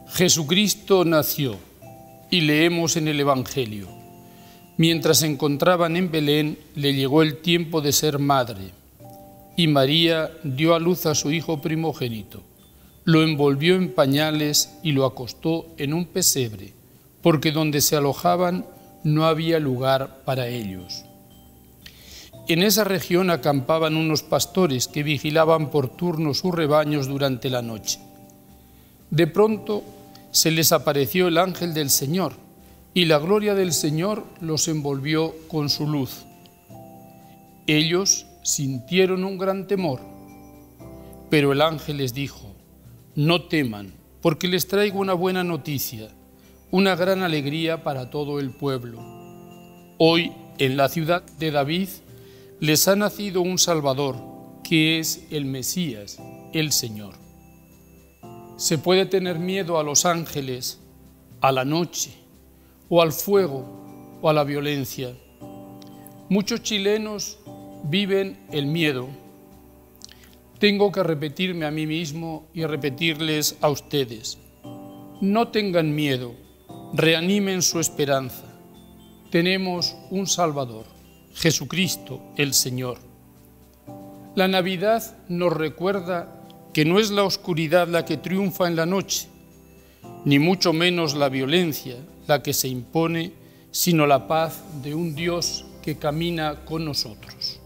Jesucristo nació, y leemos en el Evangelio. Mientras se encontraban en Belén, le llegó el tiempo de ser madre, y María dio a luz a su hijo primogénito. Lo envolvió en pañales y lo acostó en un pesebre, porque donde se alojaban no había lugar para ellos. En esa región acampaban unos pastores que vigilaban por turno sus rebaños durante la noche. De pronto se les apareció el ángel del Señor, y la gloria del Señor los envolvió con su luz. Ellos sintieron un gran temor, pero el ángel les dijo: no teman, porque les traigo una buena noticia, una gran alegría para todo el pueblo. Hoy, en la ciudad de David, les ha nacido un Salvador, que es el Mesías, el Señor. ¿Se puede tener miedo a los ángeles, a la noche, o al fuego, o a la violencia? Muchos chilenos viven el miedo. Tengo que repetirme a mí mismo y repetirles a ustedes: no tengan miedo, reanimen su esperanza. Tenemos un Salvador, Jesucristo el Señor. La Navidad nos recuerda que no es la oscuridad la que triunfa en la noche, ni mucho menos la violencia la que se impone, sino la paz de un Dios que camina con nosotros.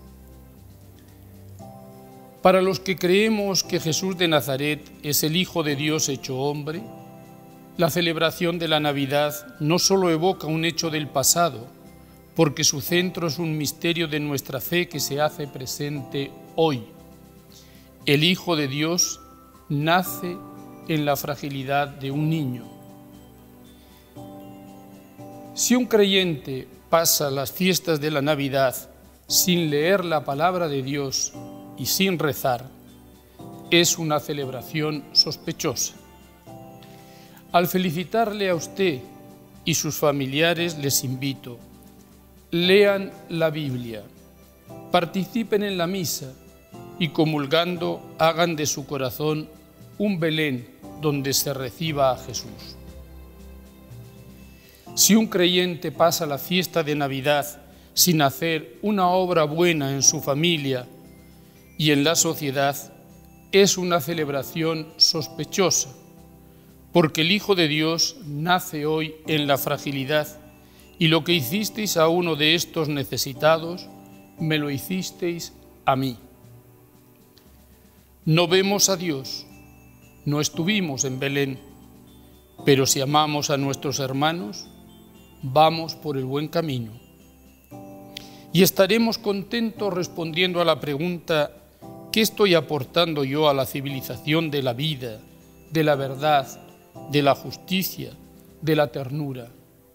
Para los que creemos que Jesús de Nazaret es el Hijo de Dios hecho hombre, la celebración de la Navidad no solo evoca un hecho del pasado, porque su centro es un misterio de nuestra fe que se hace presente hoy. El Hijo de Dios nace en la fragilidad de un niño. Si un creyente pasa las fiestas de la Navidad sin leer la palabra de Dios y sin rezar, es una celebración sospechosa. Al felicitarle a usted y sus familiares les invito: lean la Biblia, participen en la misa y comulgando hagan de su corazón un Belén donde se reciba a Jesús. Si un creyente pasa la fiesta de Navidad sin hacer una obra buena en su familia y en la sociedad, es una celebración sospechosa, porque el Hijo de Dios nace hoy en la fragilidad, y lo que hicisteis a uno de estos necesitados, me lo hicisteis a mí. No vemos a Dios, no estuvimos en Belén, pero si amamos a nuestros hermanos, vamos por el buen camino. Y estaremos contentos respondiendo a la pregunta: ¿qué estoy aportando yo a la civilización de la vida, de la verdad, de la justicia, de la ternura?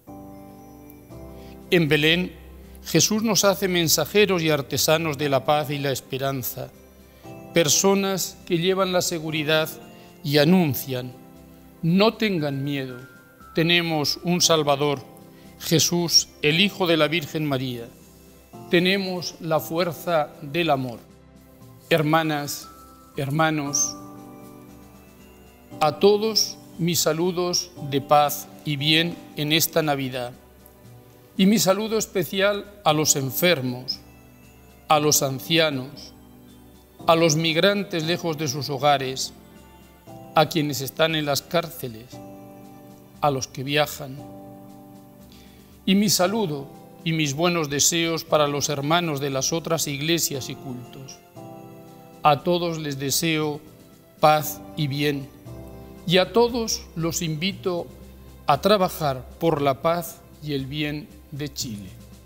En Belén, Jesús nos hace mensajeros y artesanos de la paz y la esperanza, personas que llevan la seguridad y anuncian: no tengan miedo, tenemos un Salvador, Jesús, el Hijo de la Virgen María. Tenemos la fuerza del amor. Hermanas, hermanos, a todos mis saludos de paz y bien en esta Navidad. Y mi saludo especial a los enfermos, a los ancianos, a los migrantes lejos de sus hogares, a quienes están en las cárceles, a los que viajan. Y mi saludo y mis buenos deseos para los hermanos de las otras iglesias y cultos. A todos les deseo paz y bien, y a todos los invito a trabajar por la paz y el bien de Chile.